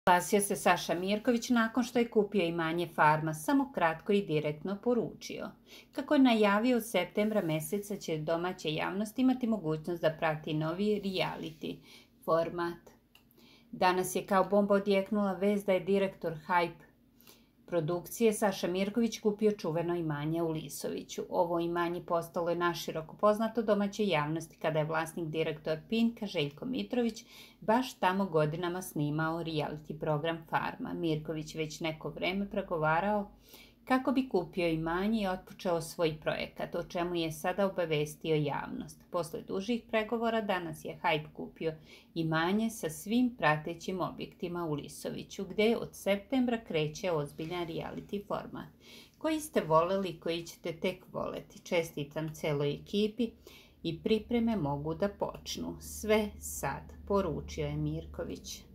Oglasio se Saša Mirković nakon što je kupio imanje Farma, samo kratko i direktno poručio. Kako je najavio, od septembra meseca će domaća javnost imati mogućnost da prati novi reality format. Danas je kao bomba odjeknula vest da je direktor Hype produkcije Saša Mirković kupio čuveno imanje u Lisoviću. Ovo imanje postalo je naširoko poznato domaćoj javnosti kada je vlasnik direktor Pinka Željko Mitrović baš tamo godinama snimao reality program Farma. Mirković već neko vreme pregovarao kako bi kupio imanje i otpočeo svoj projekat, o čemu je sada obavestio javnost. Posle dužih pregovora danas je Hype kupio imanje sa svim pratećim objektima u Lisoviću, gde od septembra kreće ozbiljan reality format, koji ste voleli i koji ćete tek voleti. Čestitam celoj ekipi i pripreme mogu da počnu. Sve sad, poručio je Mirković.